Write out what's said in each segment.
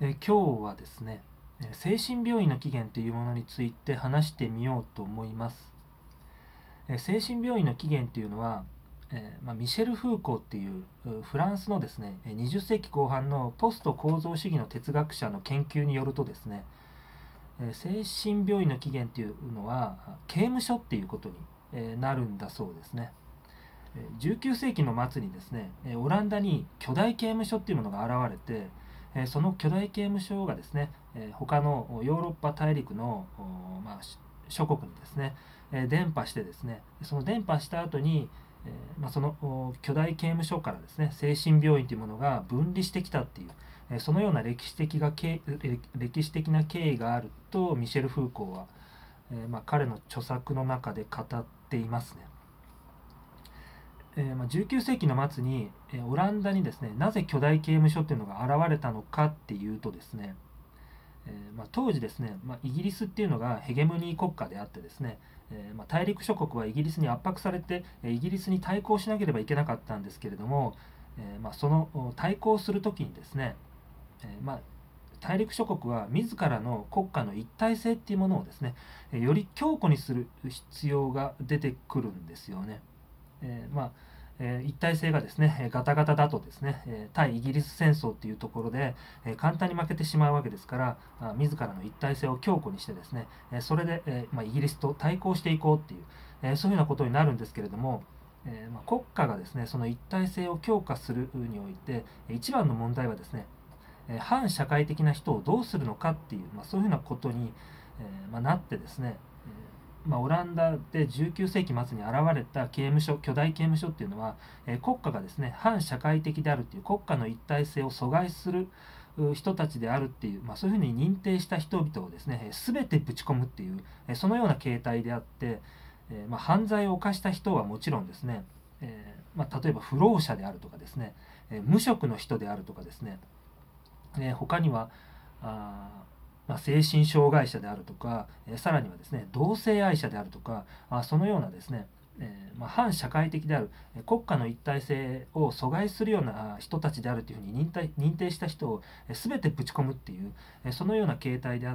今日はですね、精神病院の起源というものについて話してみようと思います。精神病院の起源というのは、ミシェル・フーコーっていうフランスのですね、20世紀後半のポスト構造主義の哲学者の研究によるとですね、精神病院の起源というのは刑務所っていうことになるんだそうですね。19世紀の末にですね、オランダに巨大刑務所っていうものが現れて、その巨大刑務所がですね、他のヨーロッパ大陸の、諸国にですね、伝播してですね、その伝播した後に、その巨大刑務所からですね、精神病院というものが分離してきたっていう、そのような歴史的な経緯があるとミシェル・フーコーは、彼の著作の中で語っていますね。19世紀の末にオランダにですね、なぜ巨大刑務所っていうのが現れたのかっていうとですね、当時ですね、イギリスっていうのがヘゲモニー国家であってですね、大陸諸国はイギリスに圧迫されてイギリスに対抗しなければいけなかったんですけれども、その対抗する時にですね、大陸諸国は自らの国家の一体性っていうものをですね、より強固にする必要が出てくるんですよね。一体性がですねガタガタだとですね、対イギリス戦争っていうところで簡単に負けてしまうわけですから、自らの一体性を強固にしてですね、それでイギリスと対抗していこうっていう、そういうようなことになるんですけれども、国家がですねその一体性を強化するにおいて一番の問題はですね、反社会的な人をどうするのかっていう、そういうふうなことに、なってですね、オランダで19世紀末に現れた刑務所、巨大刑務所っていうのは、国家がですね反社会的であるっていう、国家の一体性を阻害する人たちであるっていう、そういうふうに認定した人々をですね全てぶち込むっていう、そのような形態であって、犯罪を犯した人はもちろんですね、例えば不老者であるとかですね、無職の人であるとかですね、他には精神障害者であるとか、さらにはですね同性愛者であるとか、そのようなですね、反社会的である国家の一体性を阻害するような人たちであるというふうに認定した人を全てぶち込むっていう、そのような形態であって、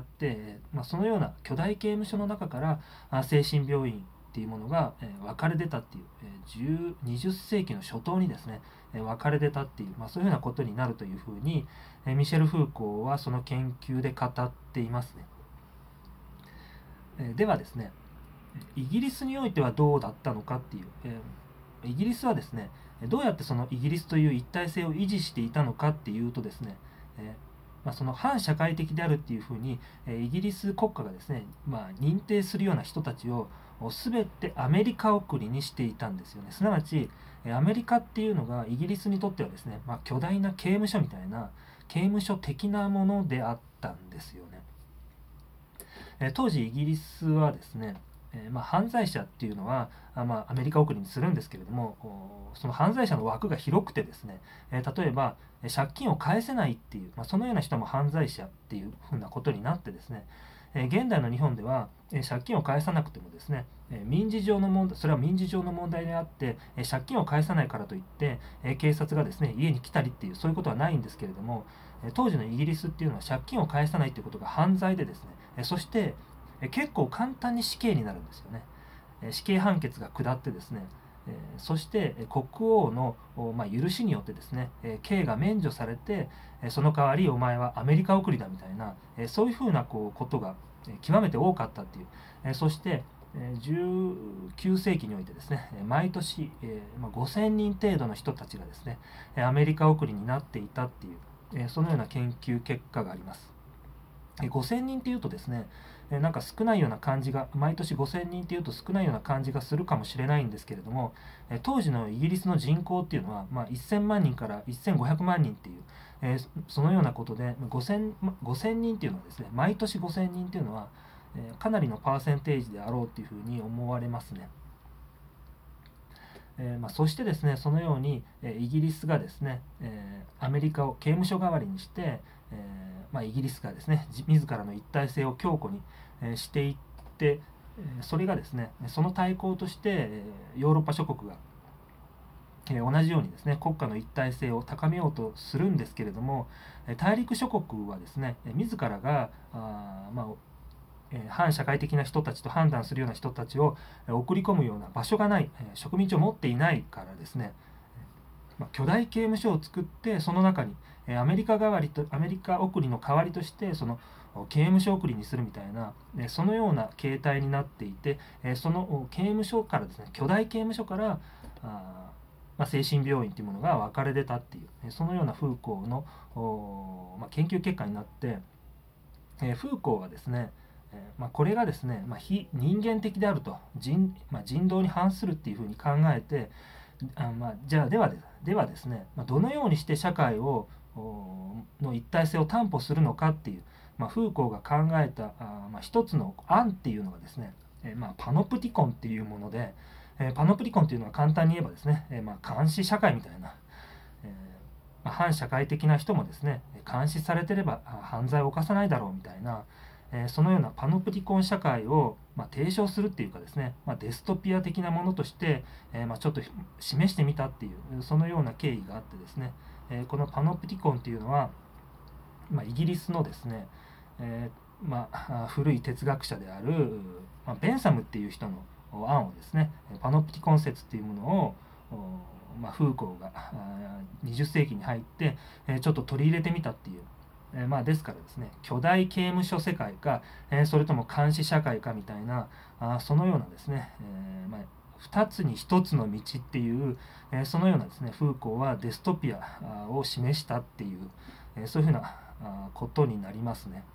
そのような巨大刑務所の中から精神病院っていうものが分かれ出たっていう、20世紀の初頭にですね分かれ出たっていう、そういうふうなことになるというふうにミシェル・フーコーはその研究で語っていますね。ではですね、イギリスにおいてはどうだったのかっていう、イギリスはですねどうやってそのイギリスという一体性を維持していたのかっていうとですね、その反社会的であるっていうふうにイギリス国家がですね、認定するような人たちを全てアメリカ送りにしていたんですよね。すなわちアメリカっていうのがイギリスにとってはですね、巨大な刑務所みたいな刑務所的なものであったんですよね。当時イギリスはですね、犯罪者っていうのはアメリカ送りにするんですけれども、その犯罪者の枠が広くてですね、例えば借金を返せないっていう、そのような人も犯罪者っていうふうなことになってですね、現代の日本では借金を返さなくてもですね、民事上の問題、それは民事上の問題であって、借金を返さないからといって警察がですね家に来たりっていう、そういうことはないんですけれども、当時のイギリスっていうのは借金を返さないということが犯罪でですね、そして結構簡単に死刑になるんですよね。死刑判決が下ってですね、そして国王の許しによってですね刑が免除されて、その代わりお前はアメリカ送りだみたいな、そういうふうなことが極めて多かったっていう、そして19世紀においてですね毎年5000人程度の人たちがですねアメリカ送りになっていたっていう、そのような研究結果があります。5000人っていうとですね、なんか少ないような感じが、毎年5000人っていうと少ないような感じがするかもしれないんですけれども、当時のイギリスの人口っていうのは、1000万人から1500万人っていう、そのようなことで5000人っていうのはですね、毎年5000人っていうのは、かなりのパーセンテージであろうというふうに思われますね。そしてですねそのように、イギリスがですね、アメリカを刑務所代わりにして、イギリスがですね自らの一体性を強固に、していって、それがですねその対抗として、ヨーロッパ諸国が同じようにですね国家の一体性を高めようとするんですけれども、大陸諸国はですね自らが反社会的な人たちと判断するような人たちを送り込むような場所がない、植民地を持っていないからですね、巨大刑務所を作って、その中にアメリカ送りの代わりとしてその刑務所送りにするみたいな、そのような形態になっていて、その刑務所からですね巨大刑務所から精神病院というものが分かれ出たっていう、そのようなフーコーの研究結果になって、フーコーはですね、これがですね、非人間的であると、人道に反するっていうふうに考えて、じゃあではですね、どのようにして社会の一体性を担保するのかっていう、フーコーが考えた一つの案っていうのがですね、パノプティコンっていうもので、パノプティコンっていうのは簡単に言えばですね、監視社会みたいな、反社会的な人もですね監視されてれば犯罪を犯さないだろうみたいな、そのようなパノプティコン社会を提唱するっていうかですね、デストピア的なものとして、ちょっと示してみたっていうそのような経緯があってですね、このパノプティコンっていうのは、イギリスのですね、古い哲学者である、ベンサムっていう人の案をですねパノプティコン説っていうものをフーコーが20世紀に入ってちょっと取り入れてみたっていう、ですからですね巨大刑務所世界かそれとも監視社会かみたいなそのようなですね2つに1つの道っていうそのようなですねフーコーはデストピアを示したっていうそういうふうなことになりますね。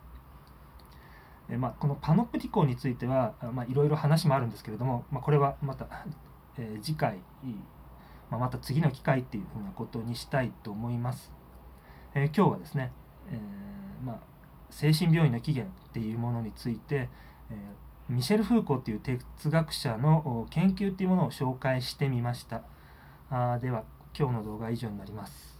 このパノプティコンについてはいろいろ話もあるんですけれども、これはまた、次回また次の機会っていうふうなことにしたいと思います。今日はですね、精神病院の起源っていうものについて、ミシェル・フーコーっていう哲学者の研究っていうものを紹介してみました。では今日の動画は以上になります。